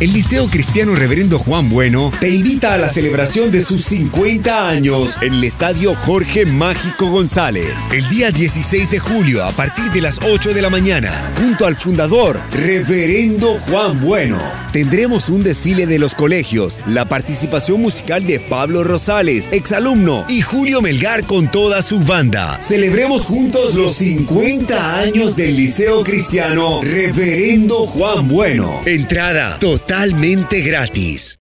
El Liceo Cristiano Reverendo Juan Bueno te invita a la celebración de sus 50 años en el Estadio Jorge Mágico González. El día 16 de julio a partir de las 8 de la mañana, junto al fundador, Reverendo Juan Bueno. Tendremos un desfile de los colegios, la participación musical de Pablo Rosales, exalumno, y Julio Melgar con toda su banda. Celebremos juntos los 50 años del Liceo Cristiano Reverendo Juan Bueno. Entrada totalmente gratis.